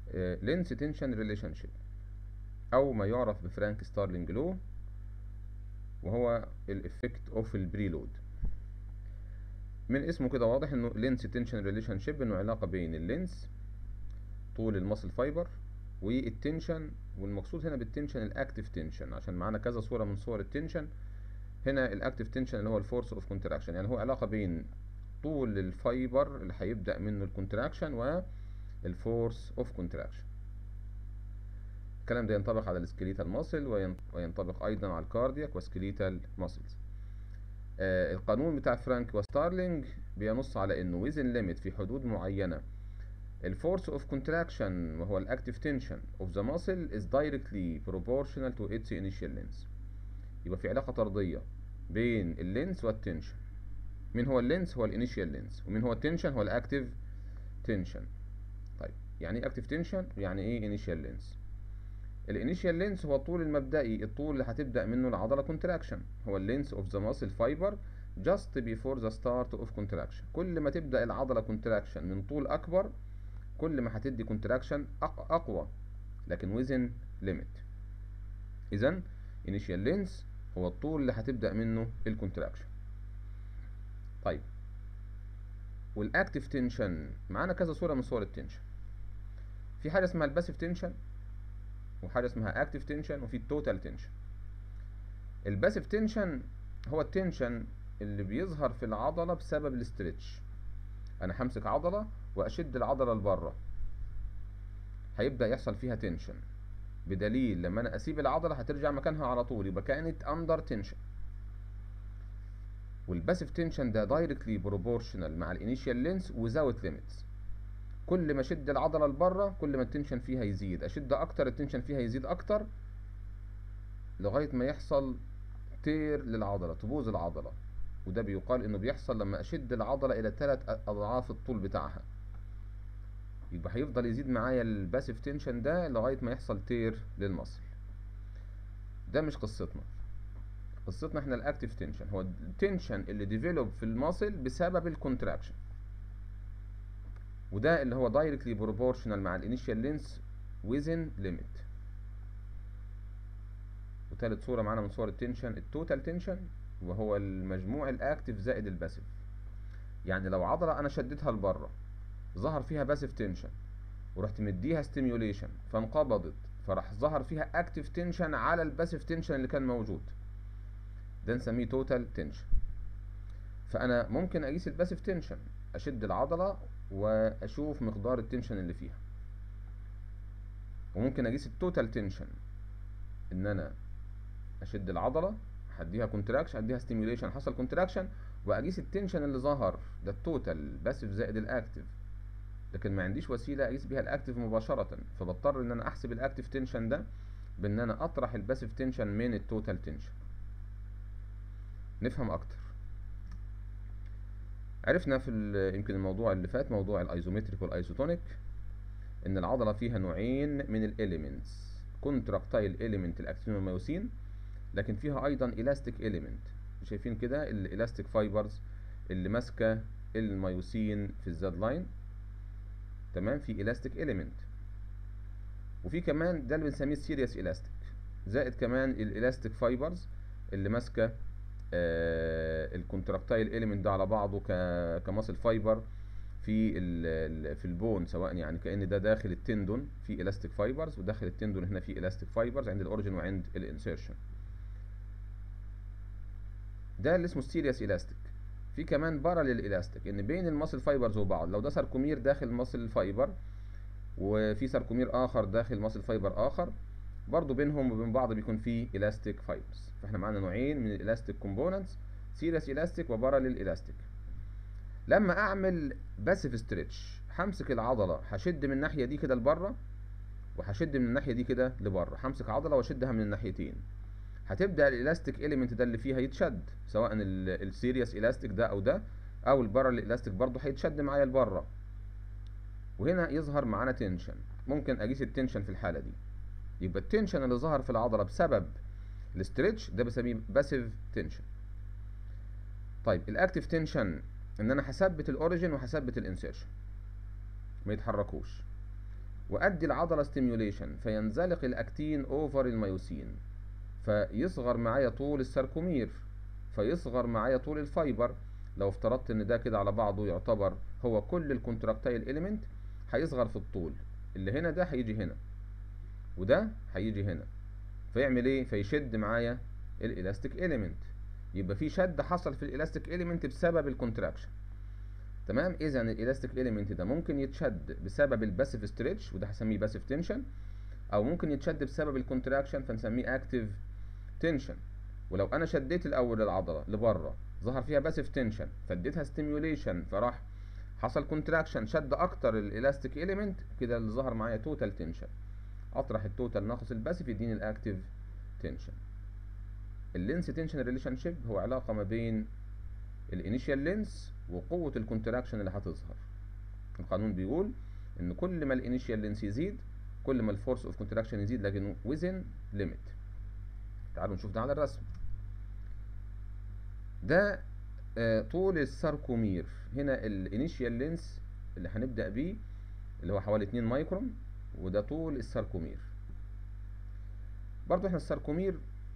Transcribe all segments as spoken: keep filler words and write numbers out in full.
لينس تنشن ريليشن شيب، او ما يعرف بفرانك ستارلينج لو، وهو الافكت اوف البريلود. من اسمه كده واضح انه لينس تنشن ريليشن شيب، انه علاقه بين اللينس طول الماسل فايبر والتنشن، والمقصود هنا بالتنشن الاكتف تنشن، عشان معانا كذا صوره من صور التنشن. هنا الاكتف تنشن اللي هو الفورس اوف كونتراكشن، يعني هو علاقه بين طول الفايبر اللي هيبدا منه الكونتراكشن والفورس اوف كونتراكشن. الكلام ده ينطبق على السكليتال ماسل، وينطبق ايضا على الكاردياك وسكليتال ماسلز. آه القانون بتاع فرانك وستارلينج بينص على انه ويزن ليميت، في حدود معينه، الفورس اوف كونتراكشن وهو الاكتف تنشن اوف ذا ماسل is directly proportional to its initial length. يبقى في علاقه طرديه بين اللينس والتنشن. مين هو اللينس؟ هو الانيشيال لينس. ومين هو التنشن؟ هو الاكتف تنشن. طيب يعني ايه اكتف تنشن؟ يعني ايه انيشيال لينس؟ الانيشيال لينس هو الطول المبدئي، الطول اللي هتبدا منه العضله كونتراكشن، هو اللينس اوف ذا ماسل فايبر just before the start of contraction. كل ما تبدا العضله كونتراكشن من طول اكبر، كل ما هتدي كونتراكشن اقوى، لكن within limit. اذا initial length هو الطول اللي هتبدا منه الكونتراكشن. طيب والاكتف تنشن، معانا كذا صوره من صور التنشن. في حاجه اسمها الباسيف تنشن، وحاجه اسمها اكتف تنشن، وفي التوتال تنشن. الباسيف تنشن هو التنشن اللي بيظهر في العضله بسبب الاسترتش. انا همسك عضله واشد العضله لبره، هيبدا يحصل فيها تنشن، بدليل لما انا اسيب العضله هترجع مكانها على طول، يبقى كانت اندر تنشن. والباسيف تنشن ده دايركتلي بروبورشنال مع الانيشال لينس وزاوت ليميتس. كل ما اشد العضله لبره كل ما التنشن فيها يزيد، اشد اكتر التنشن فيها يزيد اكتر، لغايه ما يحصل تير للعضله، تبوظ العضله. وده بيقال انه بيحصل لما اشد العضله الى ثلاث اضعاف الطول بتاعها. يبقى هيفضل يزيد معايا الباسيف تنشن ده لغايه ما يحصل تير للمصل. ده مش قصتنا. قصتنا احنا الاكتف تنشن، هو التنشن اللي ديفلوب في الماسل بسبب الكونتراكشن، وده اللي هو دايركتلي بروبورشنال مع الانيشال لينس ويزن ليميت. وثالث صوره معانا من صور التنشن التوتال تنشن، وهو المجموع الاكتف زائد الباسيف. يعني لو عضله انا شدتها لبره ظهر فيها باسيف تنشن، ورحت مديها ستيميوليشن فانقبضت، فراح ظهر فيها اكتف تنشن على الباسيف تنشن اللي كان موجود، ده نسميه توتال تنشن. فانا ممكن اقيس الباسيف تنشن، اشد العضله واشوف مقدار التنشن اللي فيها. وممكن اقيس التوتال تنشن، ان انا اشد العضله، هديها كونتراكشن، هديها ستيميوليشن، حصل كونتراكشن، واقيس التنشن اللي ظهر، ده التوتال باسيف زائد الاكتف. لكن ما عنديش وسيله اقيس بيها الاكتف مباشره، فبضطر ان انا احسب الاكتف تنشن ده بان انا اطرح الباسيف تنشن من التوتال تنشن. نفهم اكتر. عرفنا في يمكن الموضوع اللي فات، موضوع الايزومتريك والايزوتونيك، ان العضله فيها نوعين من الاليمنتس، كونتراكتايل اليمنت الاكتين والميوسين، لكن فيها ايضا الاستيك اليمنت. شايفين كده الالاستيك فايبرز اللي ماسكه الميوسين في الزاد لاين، تمام، في الاستيك اليمنت. وفي كمان ده اللي بنسميه السيريس الاستيك، زائد كمان الالاستيك فايبرز اللي ماسكه آه الكونتراكتايل اليمنت ده على بعضه كماسل فايبر في في البون، سواء يعني كأن ده داخل التندون في الاستيك فايبرز، وداخل التندون هنا في الاستيك فايبرز عند الاوريجن وعند الانسيرشن. ده اللي اسمه السيريس الاستيك. في كمان باراليل الاستيك، ان بين الماسل فايبرز وبعض، لو ده ساركومير داخل ماسل فايبر وفي ساركومير اخر داخل ماسل فايبر اخر، برضو بينهم وبين بعض بيكون في الاستيك فايبرز. فاحنا معانا نوعين من الاستيك كومبوننتس، سيريس الاستيك وباراليل الاستيك. لما اعمل باسيف ستريتش، همسك العضله هشد من الناحيه دي كده لبره، وهشد من الناحيه دي كده لبره، همسك عضله واشدها من الناحيتين، هتبدا الالاستيك اليمنت ده اللي فيها يتشد، سواء السيريس الاستيك ده او ده، او الباراليل الاستيك برضه هيتشد معايا لبره، وهنا يظهر معانا تنشن. ممكن اقيس التنشن في الحاله دي، يبقى التنشن اللي ظهر في العضله بسبب الاستريتش ده بسميه باسيف تنشن. طيب الاكتيف تنشن ان انا هثبت الاوريجن وهثبت الانسيرشن ما يتحركوش. وادي العضله ستيميوليشن فينزلق الاكتين اوفر الميوسين، فيصغر معايا طول الساركومير، فيصغر معايا طول الفايبر. لو افترضت ان ده كده على بعضه يعتبر هو كل الكونتراكتايل اليمنت، هيصغر في الطول، اللي هنا ده هيجي هنا وده هيجي هنا، فيعمل ايه؟ فيشد معايا الالاستيك اليمنت، يبقى في شد حصل في الالاستيك اليمنت بسبب الكونتراكشن. تمام؟ اذا الالاستيك اليمنت ده ممكن يتشد بسبب الباسيف ستريتش وده هسميه باسيف تنشن، او ممكن يتشد بسبب الكونتراكشن فنسميه اكتيف تنشن. ولو انا شديت الاول العضله لبره ظهر فيها باسيف تنشن فاديتها ستيميوليشن فراح حصل كونتراكشن شد اكتر الالاستيك اليمنت، كده اللي ظهر معايا توتال تنشن. اطرح التوتال ناقص الباسيف يديني الاكتيف تنشن. اللينس تنشن ريليشن شيب هو علاقه ما بين الانيشال لينس وقوه الكونتراكشن اللي هتظهر. القانون بيقول ان كل ما الانيشال لينس يزيد كل ما الفورس اوف كونتراكشن يزيد، لكن within limit. تعالوا نشوف ده على الرسم. ده آه طول الساركومير. هنا الانيشال لينس اللي هنبدأ بيه اللي هو حوالي اتنين مايكرون، وده طول الساركومير. برضو احنا الساركومير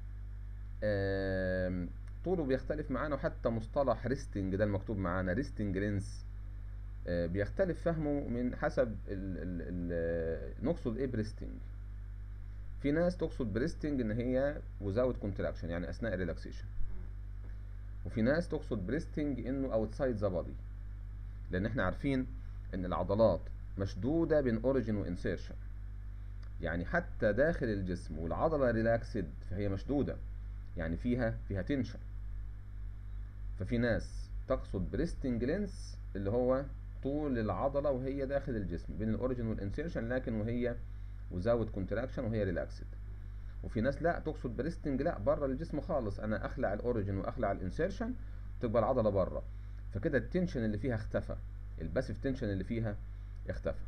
آه طوله بيختلف معانا، وحتى مصطلح ريستنج ده المكتوب معانا ريستنج لينس آه بيختلف فهمه من حسب ال ال ال نقصد ايه بريستنج. في ناس تقصد بريستنج ان هي without contraction يعني اثناء الريلاكسيشن، وفي ناس تقصد بريستنج انه outside the body، لان احنا عارفين ان العضلات مشدودة بين اوريجين وانسيرشن، يعني حتى داخل الجسم والعضلة ريلاكسد فهي مشدودة، يعني فيها فيها تنشن. ففي ناس تقصد بريستنج لينس اللي هو طول العضلة وهي داخل الجسم بين الاوريجين والانسيرشن، لكن وهي وزود كونتراكشن وهي ريلاكسد. وفي ناس لا تقصد بريستنج لا بره الجسم خالص، انا اخلع الاوريجين واخلع الانسيرشن تبقى العضله بره، فكده التنشن اللي فيها اختفى، الباسيف تنشن اللي فيها اختفى.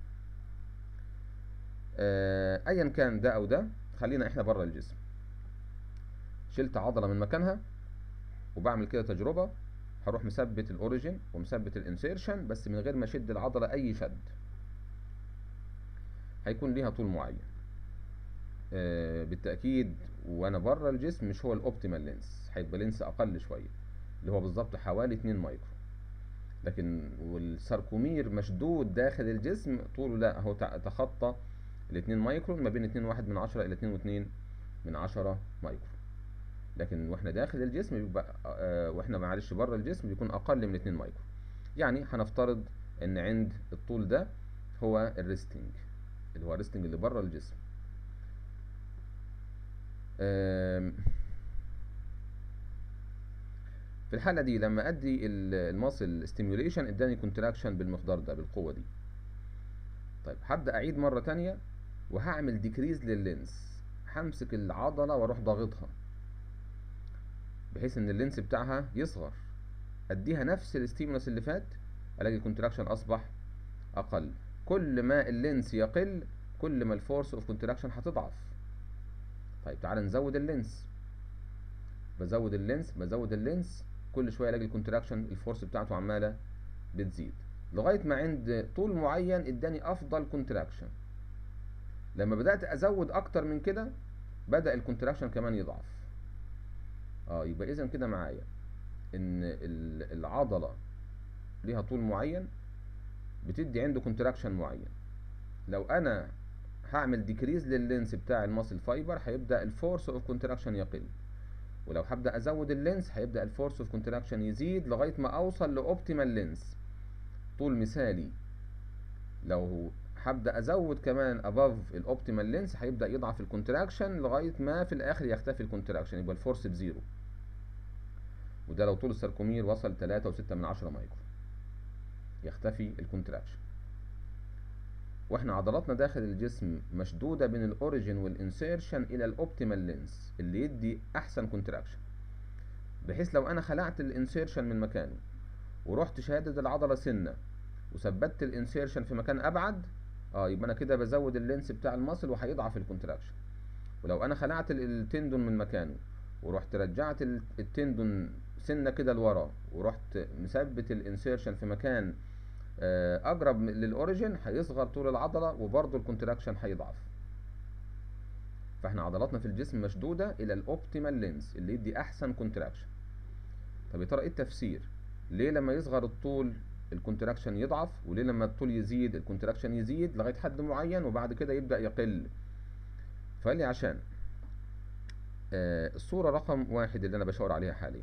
آه ايا كان ده او ده، خلينا احنا بره الجسم. شلت عضله من مكانها وبعمل كده تجربه، هروح مثبت الاوريجين ومثبت الانسيرشن بس من غير ما اشد العضله اي شد، هيكون ليها طول معين. آه بالتأكيد وانا بره الجسم مش هو الاوبتيمال لينس، هيبقى لينس اقل شوية اللي هو بالظبط حوالي اتنين مايكرو، لكن والساركومير مشدود داخل الجسم طوله لا هو تخطى الاتنين مايكرون، ما بين اتنين واحد من عشرة الى اتنين واتنين من عشرة مايكرو. لكن واحنا داخل الجسم بيبقى آه واحنا معلش بره الجسم بيكون اقل من اتنين مايكرو. يعني هنفترض ان عند الطول ده هو الريستنج اللي هو الريستنج اللي بره الجسم. في الحالة دي لما ادي الماسل ستيميوليشن اداني كونتراكشن بالمقدار ده بالقوة دي. طيب هبدأ اعيد مرة تانية وهعمل ديكريز لللينس، همسك العضلة واروح ضاغطها بحيث ان اللينس بتاعها يصغر، اديها نفس الستيمولس اللي فات الاقي الكونتراكشن اصبح اقل. كل ما اللينس يقل كل ما الفورس اوف كونتراكشن هتضعف. طيب تعال نزود اللينس، بزود اللينس بزود اللينس كل شويه الاقي الكونتراكشن الفورس بتاعته عماله بتزيد لغايه ما عند طول معين اداني افضل كونتراكشن. لما بدات ازود اكتر من كده بدا الكونتراكشن كمان يضعف. اه يبقى اذا كده معايا ان العضله ليها طول معين بتدي عنده كونتراكشن معين. لو انا هعمل ديكريز لللينس بتاع الماسل فايبر هيبدا الفورس اوف كونتراكشن يقل، ولو هبدا ازود اللينس هيبدا الفورس اوف كونتراكشن يزيد لغايه ما اوصل لاوبتيمال لينس طول مثالي. لو هبدا ازود كمان اباف الاوبتيمال لينس هيبدا يضعف الكونتراكشن لغايه ما في الاخر يختفي الكونتراكشن، يبقى الفورس بزيرو. وده لو طول الساركومير وصل تلاتة وستة من عشرة مايكرو يختفي الكونتراكشن. واحنا عضلاتنا داخل الجسم مشدوده بين الاوريجين والانسيرشن الى الاوبتيمال لينس اللي يدي احسن كونتراكشن، بحيث لو انا خلعت الانسيرشن من مكانه ورحت شادد العضله سنه وثبتت الانسيرشن في مكان ابعد اه يبقى انا كده بزود اللينس بتاع الماسل وهيضعف الكونتراكشن. ولو انا خلعت التندون من مكانه ورحت رجعت التندون سنه كده لورا ورحت مثبت الانسيرشن في مكان اقرب للاوريجين هيصغر طول العضله وبرضه الكونتراكشن هيضعف. فاحنا عضلاتنا في الجسم مشدوده الى الاوبتيمال لينز اللي يدي احسن كونتراكشن. طب يا ترى ايه التفسير؟ ليه لما يصغر الطول الكونتراكشن يضعف، وليه لما الطول يزيد الكونتراكشن يزيد لغايه حد معين وبعد كده يبدا يقل؟ فقال لي عشان آه الصوره رقم واحد اللي انا بشاور عليها حاليا،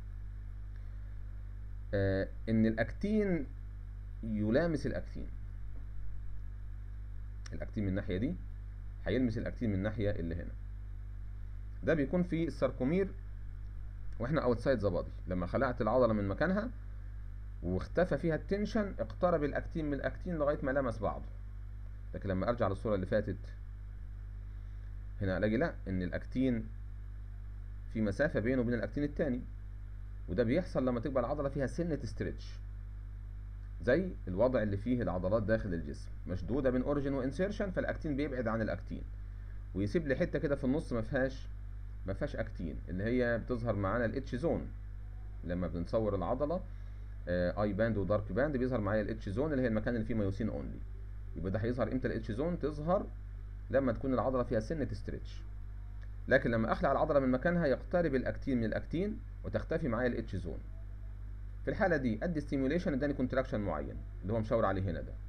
آه ان الاكتين يلامس الاكتين. الاكتين من الناحيه دي هيلمس الاكتين من الناحيه اللي هنا. ده بيكون في الساركومير واحنا اوتسايد ذا بادي. لما خلعت العضله من مكانها واختفى فيها التنشن اقترب الاكتين من الاكتين لغايه ما لمس بعضه. لكن لما ارجع للصوره اللي فاتت هنا الاقي لا، ان الاكتين في مسافه بينه وبين الاكتين الثاني، وده بيحصل لما تبقى العضله فيها سنه ستريتش، زي الوضع اللي فيه العضلات داخل الجسم مشدوده بين اوريجين وانسيرشن، فالاكتين بيبعد عن الاكتين ويسيب لي حته كده في النص ما فيهاش ما فيهاش اكتين، اللي هي بتظهر معانا الاتش زون. لما بنصور العضله اي باند ودارك باند بيظهر معايا الاتش زون اللي هي المكان اللي فيه مايوسين اونلي. يبقى ده هيظهر امتى؟ الاتش زون تظهر لما تكون العضله فيها سنه ستريتش. لكن لما اخلع العضله من مكانها يقترب الاكتين من الاكتين وتختفي معايا الاتش زون. في الحاله دي ادي ستيميوليشن اداني كونتراكشن معين اللي هو مشاور عليه هنا ده.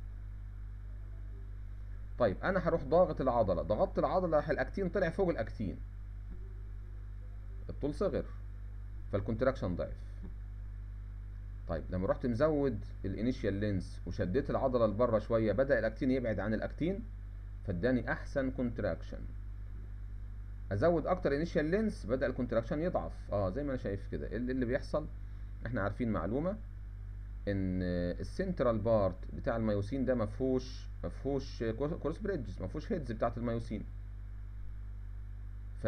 طيب انا هروح ضاغط العضله، ضغطت العضله راح الاكتين طلع فوق الاكتين، الطول صغر فالكونتراكشن ضعف. طيب لما رحت مزود الانيشيال لينز وشديت العضله لبره شويه بدا الاكتين يبعد عن الاكتين فاداني احسن كونتراكشن. ازود اكتر انيشيال لينز بدا الكونتراكشن يضعف. اه زي ما انا شايف كده. اللي, اللي بيحصل احنا عارفين معلومه ان السنترال بارت بتاع المايوسين ده مفهوش مفهوش كروس بريدجز، مفهوش هيدز بتاعت المايوسين. ف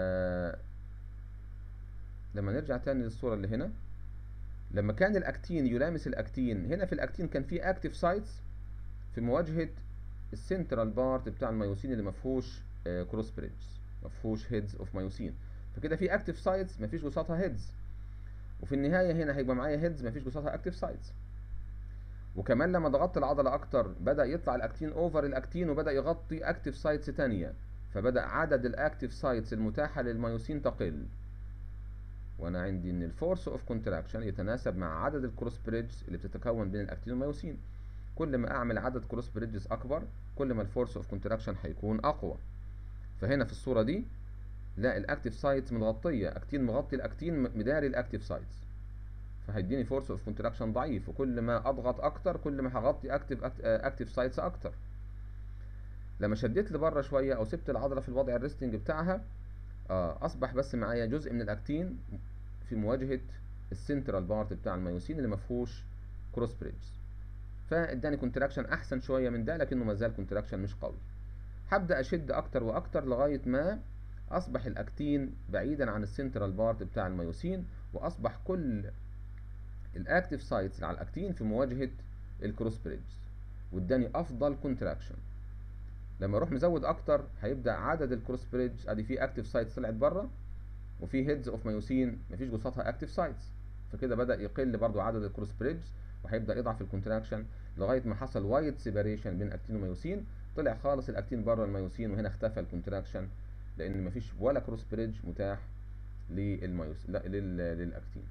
لما نرجع تاني للصوره اللي هنا، لما كان الاكتين يلامس الاكتين، هنا في الاكتين كان في اكتيف سايتس في مواجهه السنترال بارت بتاع المايوسين اللي مفهوش كروس بريدجز، مفهوش هيدز اوف مايوسين. فكده في اكتيف سايتس مفيش وسطها هيدز، وفي النهايه هنا هيبقى معايا هيدز مفيش وسطها اكتيف سايتس. وكمان لما ضغطت العضله اكتر بدا يطلع الاكتين اوفر الاكتين وبدا يغطي اكتيف سايتس تانية، فبدا عدد الاكتيف سايتس المتاحه للمايوسين تقل. وانا عندي ان الفورس اوف كونتراكشن يتناسب مع عدد الكروس بريدجز اللي بتتكون بين الاكتين والمايوسين. كل ما اعمل عدد كروس بريدجز اكبر كل ما الفورس اوف كونتراكشن هيكون اقوى. فهنا في الصوره دي لا، الاكتيف سايتس متغطيه، اكتين مغطي الاكتين مداري الاكتيف سايتس، فهيديني فورس اوف كونتراكشن ضعيف. وكل ما اضغط اكتر كل ما هغطي اكتيف اكتيف سايتس اكتر. لما شديت لبره شويه او سبت العضله في الوضع الريستنج بتاعها آه اصبح بس معايا جزء من الاكتين في مواجهه السنترال بارت بتاع المايوسين اللي مفهوش كروس بريدجز، فاداني كونتراكشن احسن شويه من ده لكنه ما زال كونتراكشن مش قوي. هبدا اشد اكتر واكتر لغايه ما اصبح الاكتين بعيدا عن السنترال بارت بتاع المايوسين، واصبح كل الاكتيف سايتس اللي على الاكتين في مواجهه الكروس بريدجز، واداني افضل كونتراكشن. لما اروح مزود اكتر هيبدا عدد الكروس بريدج، ادي في اكتيف سايتس طلعت بره وفي هيدز اوف مايوسين مفيش جوساتها اكتيف سايتس، فكده بدا يقل برضو عدد الكروس بريدج وهيبدا يضعف الكونتراكشن لغايه ما حصل وايد سيباريشن بين اكتين ومايوسين، طلع خالص الاكتين بره المايوسين وهنا اختفى الكونتراكشن لان مفيش ولا كروس بريدج متاح للمايوس لا لل... للاكتين.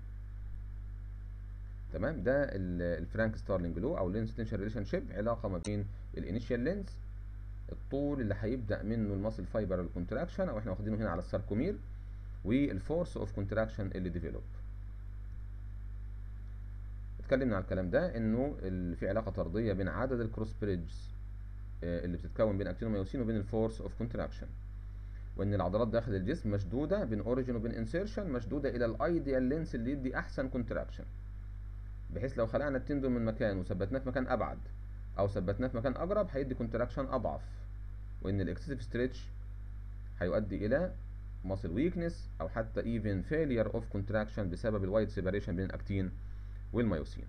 تمام. ده الفرانك ستارلينج لو او لينس تنشن ريليشن شيب، علاقه ما بين الانيشال لينز الطول اللي هيبدا منه الماسل فايبر الكونتراكشن او احنا واخدينه هنا على الساركومير، والفورس اوف كونتراكشن اللي ديفلوب. اتكلمنا على الكلام ده انه في علاقه طرديه بين عدد الكروس بريدجز اللي بتتكون بين اكتين ومايوسين وبين الفورس اوف كونتراكشن، وان العضلات داخل الجسم مشدوده بين اوريجين وبين انسيرشن، مشدوده الى الايديال لينس اللي يدي احسن كونتراكشن، بحيث لو خلعنا التندون من مكان وثبتناه في مكان ابعد او ثبتناه في مكان اقرب هيدي كونتراكشن اضعف، وان الاكسسيف ستريتش هيؤدي الى muscle weakness او حتى even failure of contraction بسبب الوايد سيباريشن بين الاكتين والمايوسين.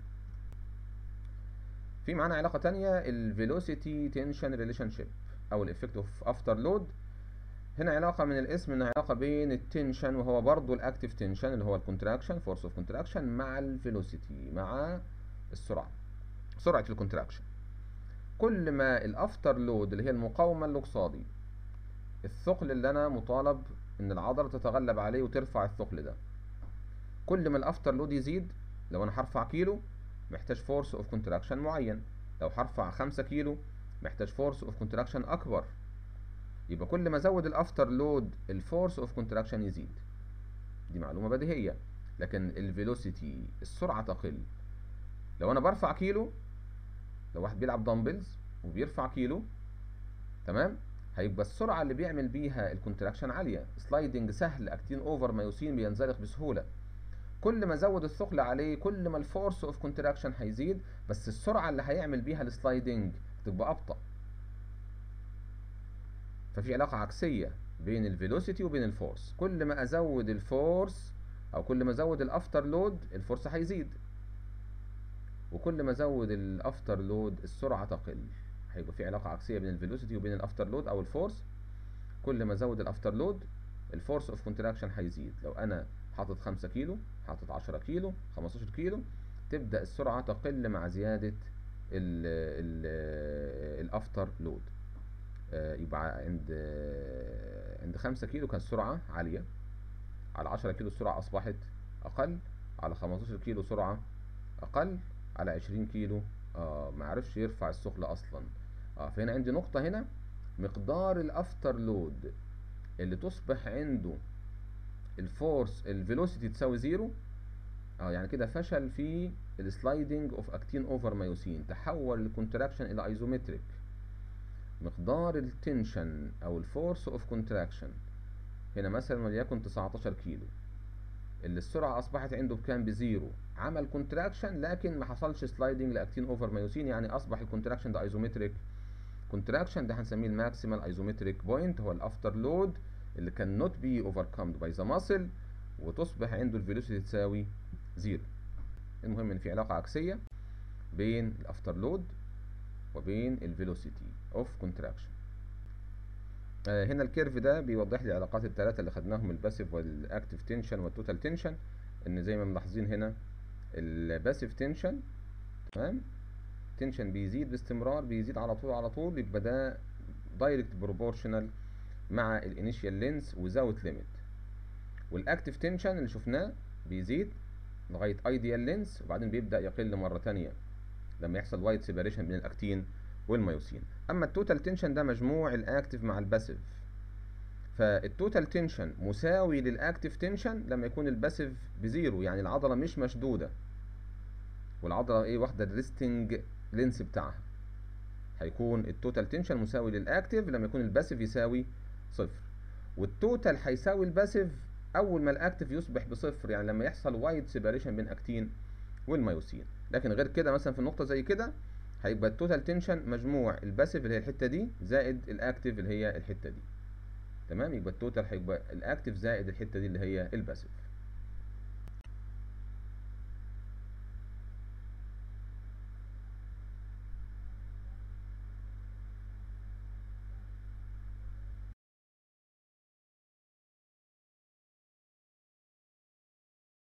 في معانا علاقه تانية الفيلوسيتي تنشن ريليشن شيب او الافكت اوف افتر لود. هنا علاقه من الاسم انها علاقه بين التنشن وهو برضو الاكتيف تنشن اللي هو الكونتراكشن فورس اوف كونتراكشن مع الفيلوسيتي مع السرعه. سرعة الكونتراكشن. كل ما الافتر لود اللي هي المقاومة اللي قصادي، الثقل اللي انا مطالب ان العضلة تتغلب عليه وترفع الثقل ده، كل ما الافتر لود يزيد، لو انا هرفع كيلو محتاج فورس اوف كونتراكشن معين، لو هرفع خمسة كيلو محتاج فورس اوف كونتراكشن اكبر. يبقى كل ما ازود الافتر لود الفورس اوف كونتراكشن يزيد. دي معلومة بديهية. لكن الفيلوسيتي، السرعة تقل. لو انا برفع كيلو، لو واحد بيلعب دمبلز وبيرفع كيلو، تمام، هيبقى السرعة اللي بيعمل بيها الكونتراكشن عالية، سلايدنج سهل، اكتين اوفر مايوسين بينزلق بسهولة. كل ما زود الثقل عليه كل ما الفورس اوف كونتراكشن هيزيد، بس السرعة اللي هيعمل بيها السلايدنج تبقى ابطأ. ففي علاقة عكسية بين الفيلوسيتي وبين الفورس. كل ما ازود الفورس او كل ما ازود الافتر لود الفورس هيزيد، وكل ما ازود الافتر لود السرعة تقل. هيبقى في علاقة عكسية بين الفيلوسيتي وبين الافتر لود او الفورس. كل ما ازود الافتر لود الفورس اوف كونتراكشن هيزيد. لو انا حاطط خمسة كيلو، حاطط عشرة كيلو، خمستاشر كيلو، تبدأ السرعة تقل مع زيادة الافتر لود. يبقى عند عند خمسة كيلو كان السرعة عالية، على عشرة كيلو السرعة أصبحت أقل، على خمستاشر كيلو سرعة أقل، على عشرين كيلو آه معرفش يرفع الثقل أصلا. آه فهنا عندي نقطة هنا، مقدار الأفتر لود اللي تصبح عنده الفورس الفيلوسيتي تساوي زيرو، اه يعني كده فشل في السلايدنج اوف اكتين اوفر مايوسين، تحول الكونتراكشن الى ايزومتريك. مقدار التنشن او الفورس اوف كونتراكشن هنا مثلا وليكن تسعتاشر كيلو، اللي السرعه اصبحت عنده بكام؟ بزيرو. عمل كونتراكشن لكن ما حصلش سلايدنج لاكتين اوفر مايوسين، يعني اصبح الكونتراكشن ده ايزومتريك كونتراكشن. ده هنسميه الماكسيمال ايزومتريك بوينت، هو الافتر لود اللي كان نوت بي اوفركمد باي ذا ماسل، وتصبح عنده الفيلوسيتي تساوي زيرو. المهم ان في علاقه عكسيه بين الافتر لود وبين الفيلوسيتي اوف كونتراكشن. آه هنا الكيرف ده بيوضح لي العلاقات الثلاثه اللي خدناهم، الباسيف والاكتيف تنشن والتوتال تنشن. ان زي ما ملاحظين هنا الباسيف تنشن، تمام، تنشن بيزيد باستمرار، بيزيد على طول على طول، يبقى ده دايركت بروبورشنال مع الانيشيال لينس وزاوت ليميت. والاكتيف تنشن اللي شفناه بيزيد لغايه ايديال لينس، وبعدين بيبدا يقل مره ثانيه لما يحصل وايد سيباريشن بين الاكتين والمايوسين. اما التوتال تنشن ده مجموع الاكتيف مع الباسيف، فالتوتال تنشن مساوي للاكتيف تنشن لما يكون الباسيف بزيرو، يعني العضله مش مشدوده والعضله ايه واخده الريستنج لينس بتاعها. هيكون التوتال تنشن مساوي للاكتيف لما يكون الباسيف يساوي صفر، والتوتال هيساوي الباسيف اول ما الاكتيف يصبح بصفر، يعني لما يحصل وايد سيباريشن بين اكتين والمايوسين. لكن غير كده مثلا في النقطه زي كده هيبقى التوتال تنشن مجموع الباسيف اللي هي الحته دي زائد الاكتيف اللي هي الحته دي، تمام. يبقى التوتال هيبقى الاكتيف زائد الحته دي اللي هي الباسيف.